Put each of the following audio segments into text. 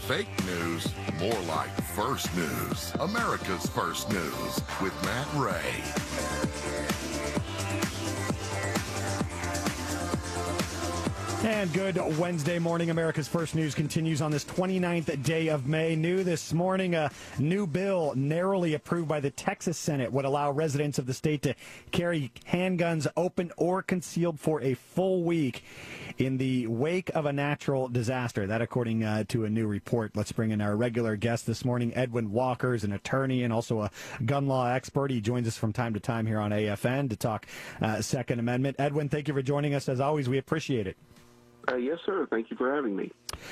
fake news, more like First News. America's First News with Matt Ray. And good Wednesday morning. America's First News continues on this 29th day of May. New this morning, a new bill narrowly approved by the Texas Senate would allow residents of the state to carry handguns open or concealed for a full week in the wake of a natural disaster. That according to a new report. Let's bring in our regular guest this morning. Edwin Walker is an attorney and also a gun law expert. He joins us from time to time here on AFN to talk Second Amendment. Edwin, thank you for joining us. As always, we appreciate it. Yes, sir. Thank you for having me.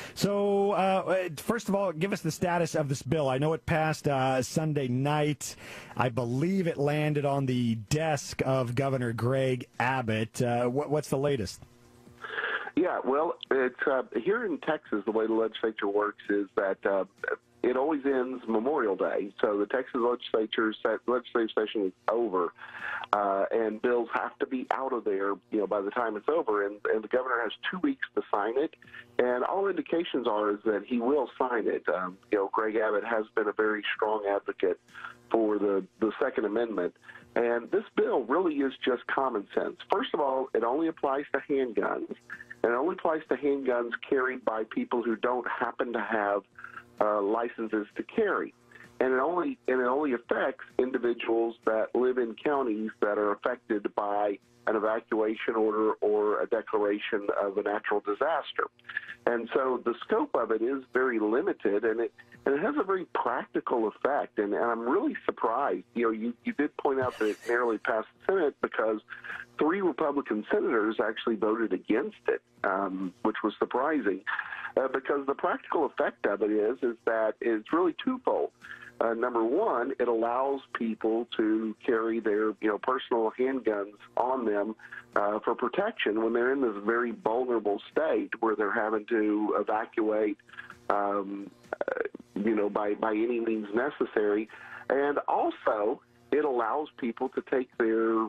So, first of all, give us the status of this bill. I know it passed Sunday night. I believe it landed on the desk of Governor Greg Abbott. What's the latest? Yeah, well, it's here in Texas, the way the legislature works is that it always ends Memorial Day. So the Texas legislative session is over, and bills have to be out of there, by the time it's over. And the governor has 2 weeks to sign it. And all indications are is that he will sign it. Greg Abbott has been a very strong advocate for the Second Amendment. And this bill really is just common sense. First of all, it only applies to handguns. And it only applies to handguns carried by people who don't happen to have licenses to carry, and it only affects individuals that live in counties that are affected by an evacuation order or a declaration of a natural disaster. And so the scope of it is very limited, and it has a very practical effect. And I'm really surprised. You did point out that it narrowly passed the Senate because 3 Republican senators actually voted against it, which was surprising. Because the practical effect of it is that it's really twofold. Number one, it allows people to carry their personal handguns on them for protection when they're in this very vulnerable state where they're having to evacuate, by any means necessary, and also it allows people to take their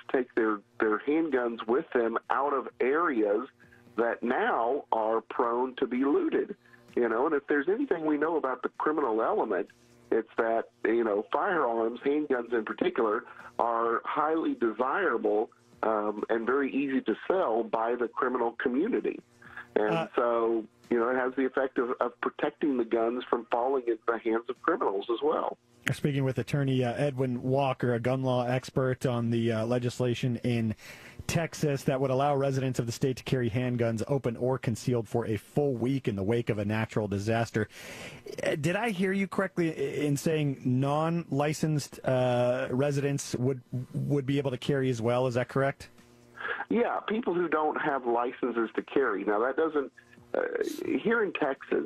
handguns with them out of areas that now are prone to be looted, and if there's anything we know about the criminal element, it's that, firearms, handguns in particular, are highly desirable and very easy to sell by the criminal community. And so, it has the effect of protecting the guns from falling into the hands of criminals as well. Speaking with attorney Edwin Walker, a gun law expert on the legislation in Texas that would allow residents of the state to carry handguns open or concealed for a full week in the wake of a natural disaster. Did I hear you correctly in saying non-licensed residents would be able to carry as well? Is that correct? Yeah, people who don't have licenses to carry. Now, that doesn't here in Texas,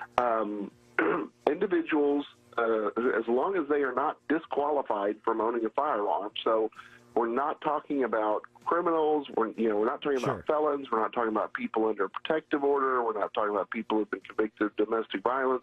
individuals, as long as they are not disqualified from owning a firearm. So we're not talking about criminals. We're not talking about felons. We're not talking about people under protective order. We're not talking about people who've been convicted of domestic violence.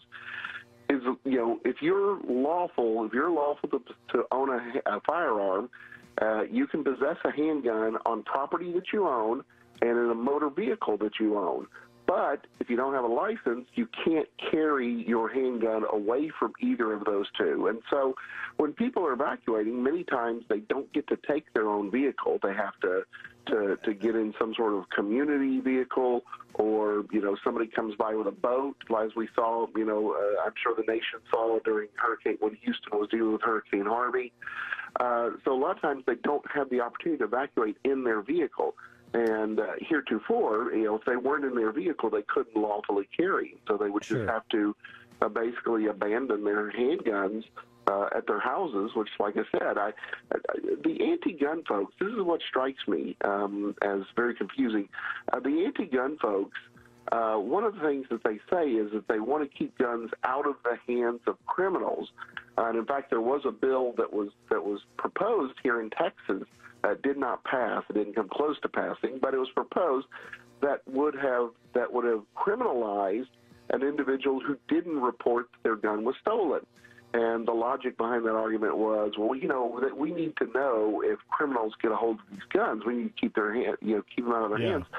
If you're lawful to own a firearm, you can possess a handgun on property that you own and in a motor vehicle that you own. But if you don't have a license, you can't carry your handgun away from either of those two. And so when people are evacuating, many times they don't get to take their own vehicle. They have to get in some sort of community vehicle, or, somebody comes by with a boat, as we saw, I'm sure the nation saw during when Houston was dealing with Hurricane Harvey. So a lot of times they don't have the opportunity to evacuate in their vehicle. And heretofore, if they weren't in their vehicle, they couldn't lawfully carry. So they would just have to basically abandon their handguns at their houses, which, like I said, the anti-gun folks, this is what strikes me as very confusing. The anti-gun folks, one of the things that they say is that they want to keep guns out of the hands of criminals. And in fact, there was a bill that was proposed here in Texas that did not pass. It didn't come close to passing, but it was proposed that would have criminalized an individual who didn't report their gun was stolen. And the logic behind that argument was, well, that we need to know if criminals get a hold of these guns. We need to keep them out of their hands.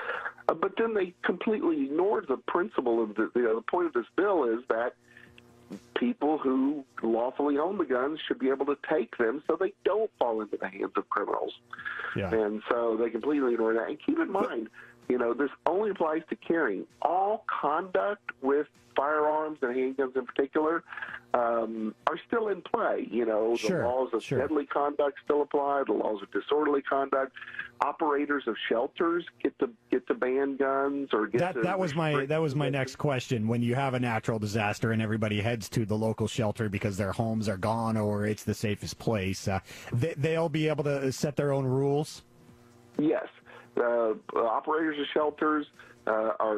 But then they completely ignored the principle of the point of this bill is that people who lawfully own the guns should be able to take them so they don't fall into the hands of criminals. Yeah. And so they completely ignore that. And keep in mind, this only applies to carrying. All conduct with firearms and handguns in particular are still in play. The laws of deadly conduct still apply. The laws of disorderly conduct. Operators of shelters get to ban guns or get that was my next question. When you have a natural disaster and everybody heads to the local shelter because their homes are gone or it's the safest place, they'll be able to set their own rules. Yes. Operators of shelters are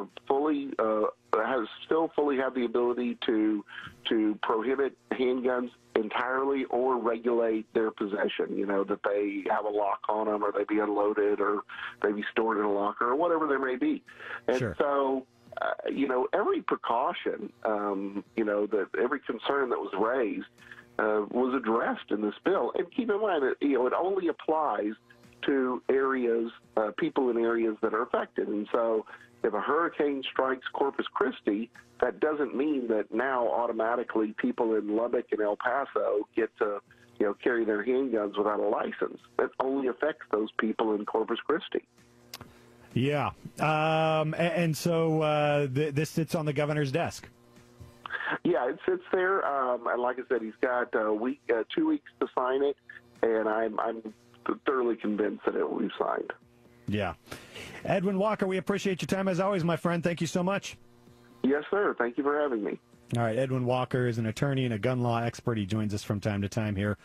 still fully have the ability to prohibit handguns entirely or regulate their possession. That they have a lock on them, or they be unloaded, or they be stored in a locker, or whatever there may be. And so, every precaution, that every concern that was raised was addressed in this bill. And keep in mind that it only applies to areas, people in areas that are affected. And so if a hurricane strikes Corpus Christi, that doesn't mean that now automatically people in Lubbock and El Paso get to, carry their handguns without a license. That only affects those people in Corpus Christi. Yeah. And so this sits on the governor's desk. Yeah, it sits there. And like I said, he's got 2 weeks to sign it, and I'm thoroughly convinced that it will be signed. Yeah. Edwin Walker, we appreciate your time as always, my friend. Thank you so much. Yes, sir. Thank you for having me. All right. Edwin Walker is an attorney and a gun law expert. He joins us from time to time here